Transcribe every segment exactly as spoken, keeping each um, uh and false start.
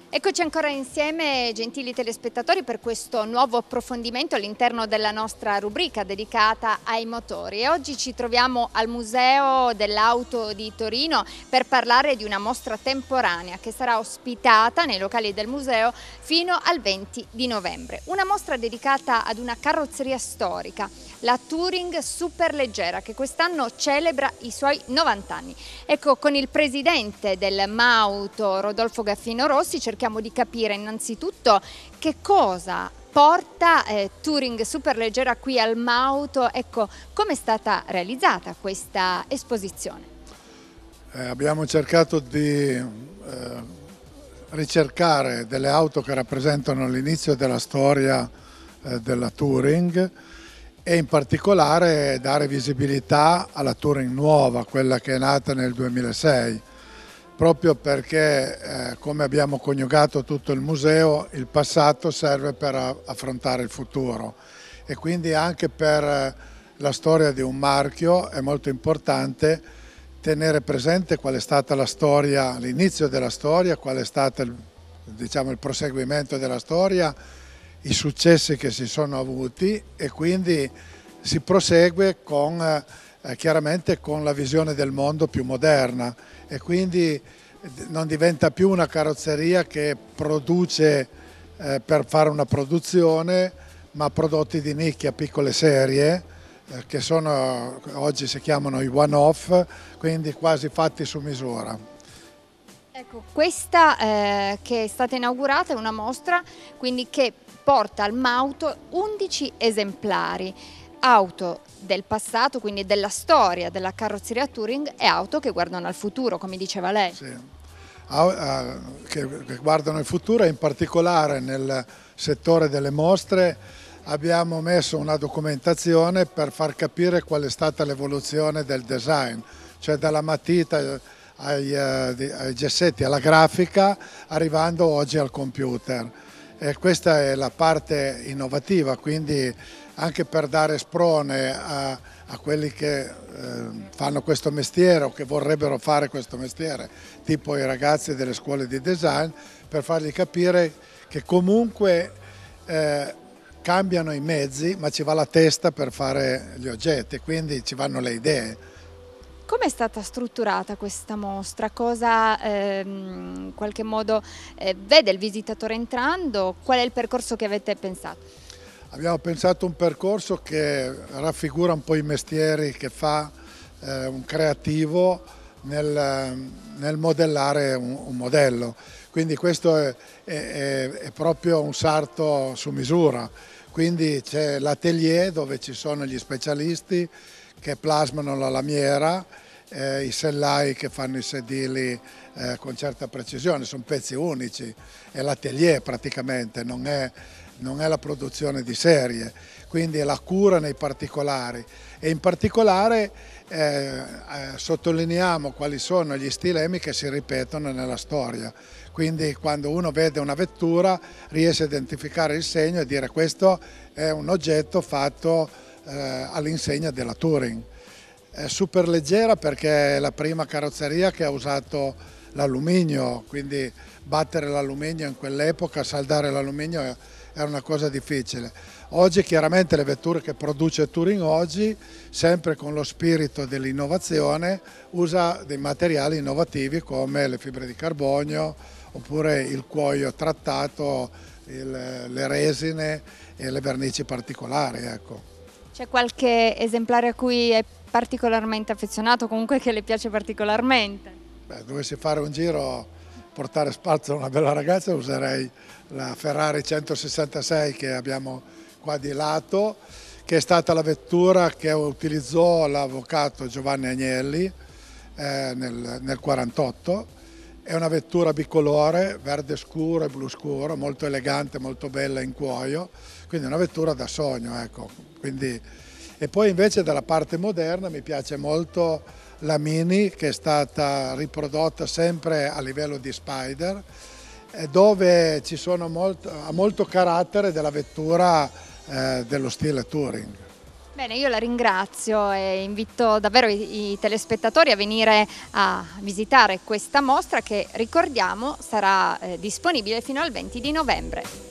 Eccoci ancora insieme, gentili telespettatori, per questo nuovo approfondimento all'interno della nostra rubrica dedicata ai motori. E oggi ci troviamo al Museo dell'Auto di Torino per parlare di una mostra temporanea che sarà ospitata nei locali del museo fino al venti di novembre. Una mostra dedicata ad una carrozzeria storica, la Touring Superleggera, che quest'anno celebra i suoi novanta anni. Ecco, con il presidente del Mauto, Rodolfo Gaffino Rossi, cerchiamo di capire innanzitutto che cosa porta eh, Touring Superleggera qui al Mauto. Ecco, come è stata realizzata questa esposizione? Eh, abbiamo cercato di eh, ricercare delle auto che rappresentano l'inizio della storia eh, della Touring e in particolare dare visibilità alla Touring nuova, quella che è nata nel duemilasei. Proprio perché, eh, come abbiamo coniugato tutto il museo, il passato serve per affrontare il futuro e quindi anche per la storia di un marchio è molto importante tenere presente qual è stata la storia, l'inizio della storia, qual è stato il, diciamo, il proseguimento della storia, i successi che si sono avuti e quindi si prosegue con, eh, chiaramente con la visione del mondo più moderna. E quindi non diventa più una carrozzeria che produce eh, per fare una produzione, ma prodotti di nicchia, piccole serie, eh, che sono, oggi si chiamano i one-off, quindi quasi fatti su misura. Ecco, questa eh, che è stata inaugurata è una mostra quindi che porta al Mauto undici esemplari. Auto del passato, quindi della storia della carrozzeria Touring, e auto che guardano al futuro, come diceva lei. Sì, che guardano il futuro e in particolare nel settore delle mostre abbiamo messo una documentazione per far capire qual è stata l'evoluzione del design, cioè dalla matita ai, ai gessetti, alla grafica, arrivando oggi al computer. E questa è la parte innovativa, quindi anche per dare sprone a, a quelli che eh, fanno questo mestiere o che vorrebbero fare questo mestiere, tipo i ragazzi delle scuole di design, per fargli capire che comunque eh, cambiano i mezzi, ma ci va la testa per fare gli oggetti, quindi ci vanno le idee. Come è stata strutturata questa mostra? Cosa ehm, in qualche modo eh, vede il visitatore entrando? Qual è il percorso che avete pensato? Abbiamo pensato un percorso che raffigura un po' i mestieri che fa eh, un creativo nel, nel modellare un, un modello. Quindi questo è, è, è proprio un sarto su misura. Quindi c'è l'atelier dove ci sono gli specialisti che plasmano la lamiera, eh, i sellai che fanno i sedili eh, con certa precisione, sono pezzi unici, è l'atelier praticamente, non è, non è la produzione di serie, quindi è la cura nei particolari e in particolare eh, eh, sottolineiamo quali sono gli stilemi che si ripetono nella storia. Quindi quando uno vede una vettura riesce a identificare il segno e dire questo è un oggetto fatto eh, all'insegna della Touring. È super leggera perché è la prima carrozzeria che ha usato l'alluminio, quindi battere l'alluminio in quell'epoca, saldare l'alluminio era una cosa difficile. Oggi chiaramente le vetture che produce Touring oggi, sempre con lo spirito dell'innovazione, usa dei materiali innovativi come le fibre di carbonio oppure il cuoio trattato, il, le resine e le vernici particolari. Ecco. C'è qualche esemplare a cui è particolarmente affezionato, comunque che le piace particolarmente? Beh, dovessi fare un giro, portare spazio a una bella ragazza, userei la Ferrari centosessantasei che abbiamo qua di lato, che è stata la vettura che utilizzò l'avvocato Giovanni Agnelli eh, nel, nel quarantotto. È una vettura bicolore, verde scuro e blu scuro, molto elegante, molto bella in cuoio, quindi una vettura da sogno. Ecco. Quindi, e poi invece dalla parte moderna mi piace molto la Mini, che è stata riprodotta sempre a livello di Spider, dove ci sono molto, ha molto carattere della vettura eh, dello stile Touring. Bene, io la ringrazio e invito davvero i, i telespettatori a venire a visitare questa mostra che, ricordiamo, sarà eh, disponibile fino al venti di novembre.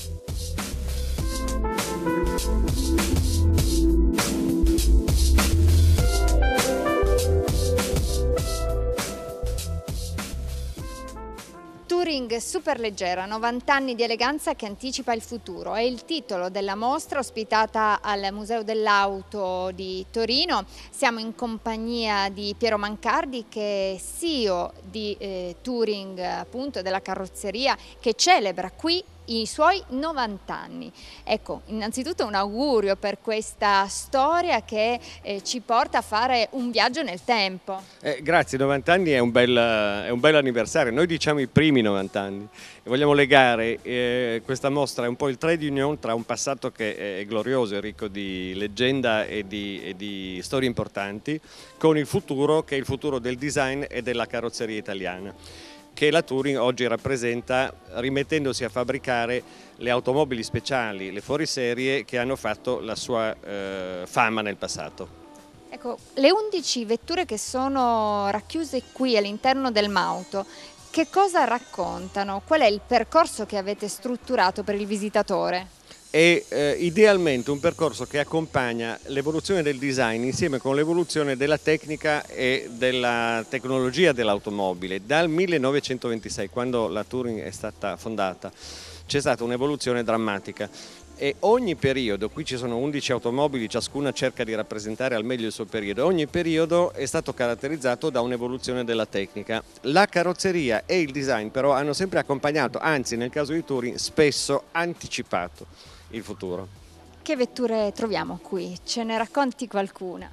Touring superleggera, novanta anni di eleganza che anticipa il futuro, è il titolo della mostra ospitata al Museo dell'Auto di Torino. Siamo in compagnia di Piero Mancardi, che è C E O di eh, Touring, appunto, della carrozzeria, che celebra qui i suoi novanta anni. Ecco, innanzitutto un augurio per questa storia che eh, ci porta a fare un viaggio nel tempo. Eh, grazie, novanta anni è un, bel, è un bel anniversario, noi diciamo i primi novanta anni e vogliamo legare eh, questa mostra, è un po' il trade union tra un passato che è glorioso e ricco di leggenda e di, e di storie importanti, con il futuro che è il futuro del design e della carrozzeria italiana, che la Touring oggi rappresenta, rimettendosi a fabbricare le automobili speciali, le fuoriserie che hanno fatto la sua eh, fama nel passato. Ecco, le undici vetture che sono racchiuse qui all'interno del Mauto, che cosa raccontano? Qual è il percorso che avete strutturato per il visitatore? È eh, idealmente un percorso che accompagna l'evoluzione del design insieme con l'evoluzione della tecnica e della tecnologia dell'automobile. Dal millenovecentoventisei, quando la Touring è stata fondata, c'è stata un'evoluzione drammatica e ogni periodo, qui ci sono undici automobili, ciascuna cerca di rappresentare al meglio il suo periodo, ogni periodo è stato caratterizzato da un'evoluzione della tecnica. La carrozzeria e il design però hanno sempre accompagnato, anzi nel caso di Touring spesso anticipato il futuro. Che vetture troviamo qui? Ce ne racconti qualcuna?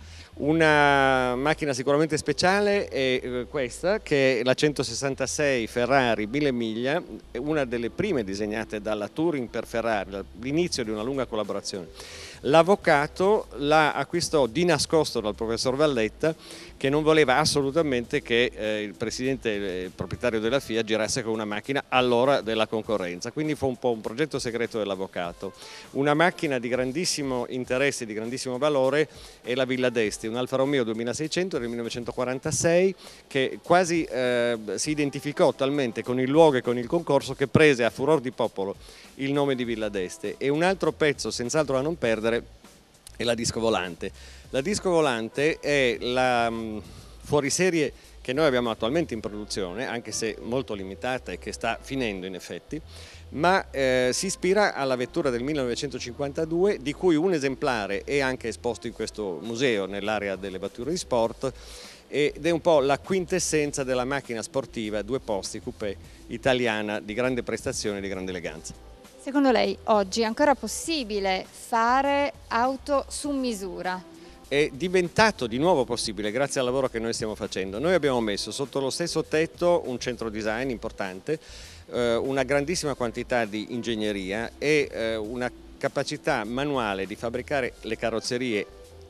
Una macchina sicuramente speciale è questa, che è la centosessantasei Ferrari mille miglia, una delle prime disegnate dalla Touring per Ferrari, l'inizio di una lunga collaborazione. L'avvocato la acquistò di nascosto dal professor Valletta, che non voleva assolutamente che eh, il presidente, il proprietario della FIA, girasse con una macchina all'ora della concorrenza, quindi fu un po' un progetto segreto dell'avvocato. Una macchina di grandissimo interesse, di grandissimo valore è la Villa d'Este, un Alfa Romeo duemilaseicento del millenovecentoquarantasei che quasi eh, si identificò talmente con il luogo e con il concorso che prese a furor di popolo il nome di Villa d'Este. E un altro pezzo senz'altro da non perdere è la disco volante. La disco volante è la mh, fuoriserie che noi abbiamo attualmente in produzione, anche se molto limitata e che sta finendo in effetti, ma eh, si ispira alla vettura del millenovecentocinquantadue, di cui un esemplare è anche esposto in questo museo nell'area delle vetture di sport, ed è un po' la quintessenza della macchina sportiva due posti coupé italiana di grande prestazione e di grande eleganza. Secondo lei oggi è ancora possibile fare auto su misura? È diventato di nuovo possibile grazie al lavoro che noi stiamo facendo. Noi abbiamo messo sotto lo stesso tetto un centro design importante, eh, una grandissima quantità di ingegneria e eh, una capacità manuale di fabbricare le carrozzerie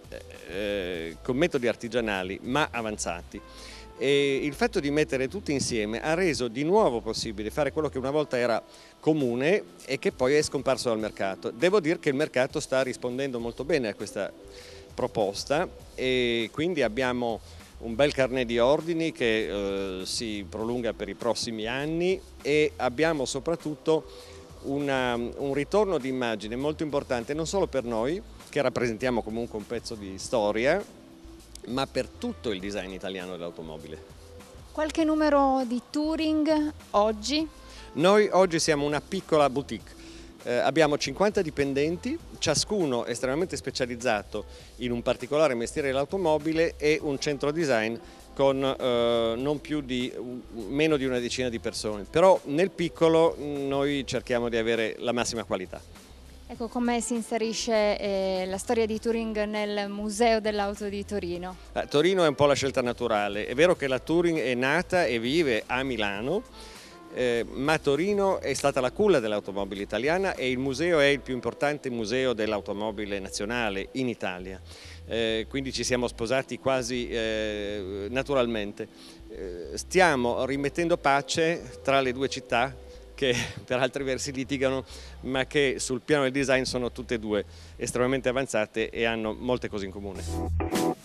eh, con metodi artigianali ma avanzati. E il fatto di mettere tutti insieme ha reso di nuovo possibile fare quello che una volta era comune e che poi è scomparso dal mercato. Devo dire che il mercato sta rispondendo molto bene a questa proposta e quindi abbiamo un bel carnet di ordini che eh, si prolunga per i prossimi anni e abbiamo soprattutto una, un ritorno di immagine molto importante non solo per noi, che rappresentiamo comunque un pezzo di storia, ma per tutto il design italiano dell'automobile. Qualche numero di Touring oggi? Noi oggi siamo una piccola boutique, eh, abbiamo cinquanta dipendenti, ciascuno estremamente specializzato in un particolare mestiere dell'automobile e un centro design con eh, non più di, meno di una decina di persone, però nel piccolo noi cerchiamo di avere la massima qualità. Ecco, come si inserisce eh, la storia di Touring nel Museo dell'Auto di Torino? Eh, Torino è un po' la scelta naturale, è vero che la Touring è nata e vive a Milano, eh, ma Torino è stata la culla dell'automobile italiana e il museo è il più importante museo dell'automobile nazionale in Italia, eh, quindi ci siamo sposati quasi eh, naturalmente. Eh, stiamo rimettendo pace tra le due città, che per altri versi litigano, ma che sul piano del design sono tutte e due estremamente avanzate e hanno molte cose in comune.